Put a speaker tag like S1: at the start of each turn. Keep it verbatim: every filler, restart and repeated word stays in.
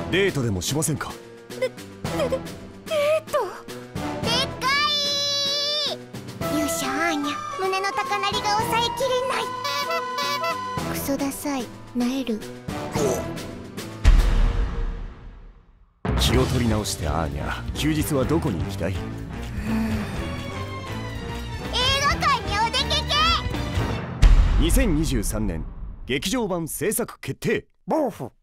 S1: デートでもしませんか？
S2: で、で、で、デートでかい。勇者アーニャ、胸の高鳴りが抑えきれない。クソダサい、なえる。
S1: 気を取り直してアーニャ、休日はどこに行きたい？
S2: 映画館にお出かけ。
S1: にせんにじゅうさんねん劇場版制作決定。
S3: ボーフ